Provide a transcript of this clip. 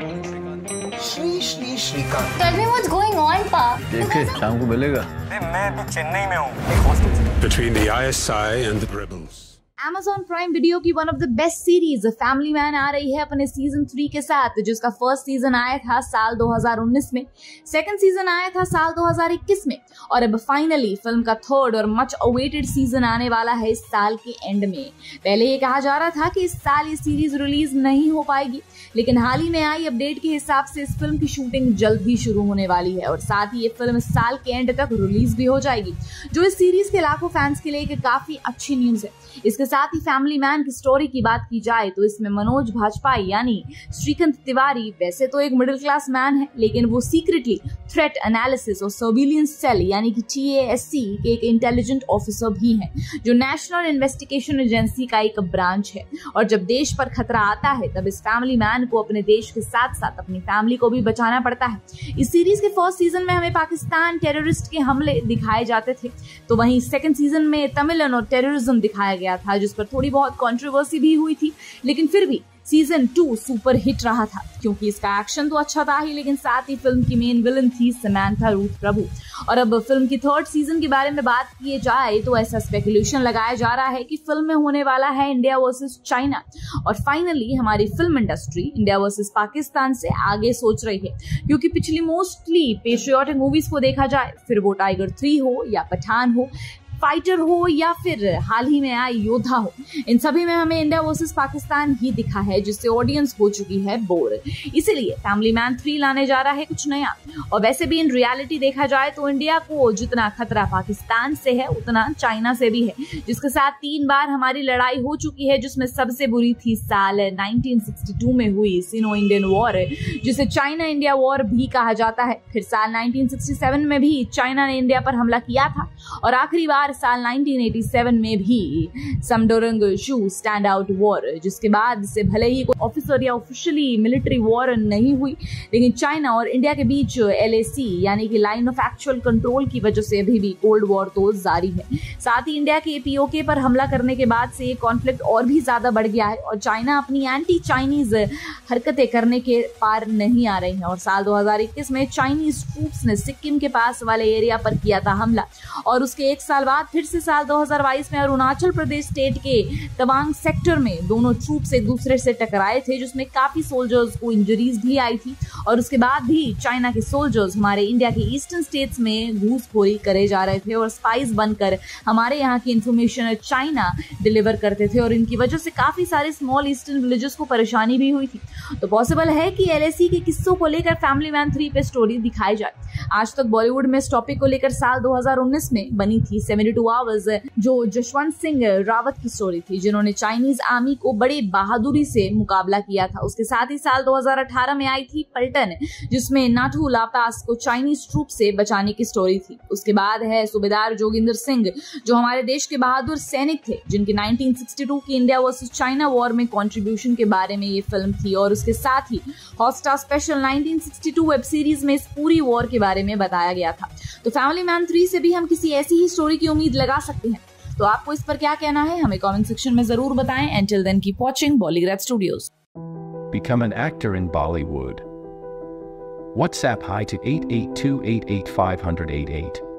Shri Shrikant. Tell me what's going on, Pa. देखे शाम को मिलेगा। मैं अभी चेन्नई में हूँ। Between the ISI and the rebels. Amazon Prime Video की one of the best series Family Man आ रही है अपने सीजन 3 के साथ, जिसका फर्स्ट सीजन आया था साल 2019 में, सेकंड सीजन आया था साल 2021 में, और अब फाइनली फिल्म का थर्ड और मच अवेटेड सीजन आने वाला है इस साल के एंड में। पहले ये कहा जा रहा था कि इस साल ये सीरीज रिलीज नहीं हो पाएगी, लेकिन हाल ही में आई अपडेट के हिसाब से इस फिल्म की शूटिंग जल्द ही शुरू होने वाली है और साथ ही ये फिल्म इस साल के एंड तक रिलीज भी हो जाएगी, जो इस सीरीज के लाखों फैंस के लिए एक काफी अच्छी न्यूज है। इसके साथ ही फैमिली मैन की स्टोरी की बात की जाए तो इसमें मनोज भाजपाई यानी श्रीकांत तिवारी वैसे तो एक मिडिल क्लास मैन है, लेकिन वो सीक्रेटली थ्रेट एनालिसिस और सर्विलियंस सेल यानी कि TASC के एक इंटेलिजेंट ऑफिसर भी हैं, जो नेशनल इन्वेस्टिगेशन एजेंसी का एक ब्रांच है। और जब देश पर खतरा आता है तब इस फैमिली मैन को अपने देश के साथ साथ अपनी फैमिली को भी बचाना पड़ता है। इस सीरीज के फर्स्ट सीजन में हमें पाकिस्तान टेररिस्ट के हमले दिखाए जाते थे, तो वहीं सेकंड सीजन में तमिलन और टेररिज्म दिखाया गया था, जिस पर थोड़ी बहुत कंट्रोवर्सी भी हुई थी, लेकिन फिर भी सीजन 2 सुपर हिट रहा था, क्योंकि इसका एक्शन तो अच्छा था ही, लेकिन साथ ही फिल्म की मेन विलन थी समंथा रूथ प्रभु। और अब फिल्म की थर्ड सीजन के बारे में बात की जाए तो ऐसा स्पेकुलेशन लगाया जा रहा है कि फिल्म में होने वाला है इंडिया वर्सेस चाइना, और फाइनली हमारी film industry India versus Pakistan से आगे सोच रही है, क्योंकि पिछली मोस्टली पेट्रियोटिक मूवीज को देखा जाए, फिर वो टाइगर 3 हो या पठान हो, फाइटर हो या फिर हाल ही में आई योद्धा हो, इन सभी में हमें इंडिया वर्सेस पाकिस्तान ही दिखा है, जिससे ऑडियंस हो चुकी है बोर। इसीलिए फैमिली मैन 3 लाने जा रहा है कुछ नया। और वैसे भी इन रियलिटी देखा जाए तो इंडिया को जितना खतरा पाकिस्तान से है उतना चाइना से भी है, जिसके साथ 3 बार हमारी लड़ाई हो चुकी है, जिसमें सबसे बुरी थी साल 1962 में हुई सिनो इंडियन वॉर, जिसे चाइना इंडिया वॉर भी कहा जाता है। फिर साल 1967 में भी चाइना ने इंडिया पर हमला किया था, और आखिरी बार साल 1987 में भी समडोरंग-शू स्टैंड आउट वॉर, जिसके बाद से भले ही कोई ऑफिसर या ऑफिशियली मिलिट्री वॉर नहीं हुई, लेकिन चाइना और इंडिया के बीच LAC यानी कि लाइन ऑफ एक्चुअल कंट्रोल की वजह से अभी भी कोल्ड वॉर तो जारी है। साथ ही इंडिया के POK पर हमला करने के बाद से ये कॉन्फ्लिक्ट और भी ज्यादा बढ़ गया है, और चाइना अपनी एंटी चाइनीज हरकतें करने के पार नहीं आ रही है। और साल 2021 में चाइनीज ट्रूप्स ने सिक्किम के पास वाले एरिया पर किया था हमला, और उसके 1 साल बाद फिर से साल 2022 में अरुणाचल प्रदेश स्टेट के तवांग सेक्टर में दोनों ट्रूप्स एक दूसरे से टकराए थे, जिसमें काफी सोल्जर्स को इंजरीज भी आई थी। और उसके बाद भी चाइना के सोल्जर्स हमारे इंडिया के ईस्टर्न स्टेट्स में घूसखोरी करे जा रहे थे और स्पाइस बनकर हमारे यहाँ की इंफॉर्मेशन चाइना डिलीवर करते थे, और इनकी वजह से काफी सारे स्मॉल ईस्टर्न विलेजेस को परेशानी भी हुई थी। तो पॉसिबल है कि LAC के किस्सों को लेकर फैमिली मैन 3 पे स्टोरी दिखाई जाए। आज तक बॉलीवुड में इस टॉपिक को लेकर साल 2019 में बनी थी 72 आवर्स, जो जसवंत सिंह रावत की स्टोरी थी, जिन्होंने चाइनीज आर्मी को बड़ी बहादुरी से मुकाबला किया था। उसके साथ ही साल 2018 में आई थी पलटन, जिसमें नाथू ला पास को चाइनीज ट्रूप से बचाने की स्टोरी थी। उसके बाद है सूबेदार जोगिंदर सिंह, जो हमारे देश के बहादुर सैनिक थे, जिनकी 1962 की इंडिया वर्सेस चाइना वॉर में कंट्रीब्यूशन के बारे में ये फिल्म थी। और उसके साथ ही हॉटस्टार स्पेशल 1962 वेब सीरीज में इस पूरी वॉर के बारे में बताया गया था। तो फैमिली मैन 3 से भी हम किसी ऐसी ही स्टोरी की उम्मीद लगा सकते हैं। तो आपको इस पर क्या कहना है, हमें कमेंट सेक्शन में जरूर बताएं। Until then, keep watching Bollygrad Studios. Become an actor in Bollywood. WhatsApp hi to 88288 588.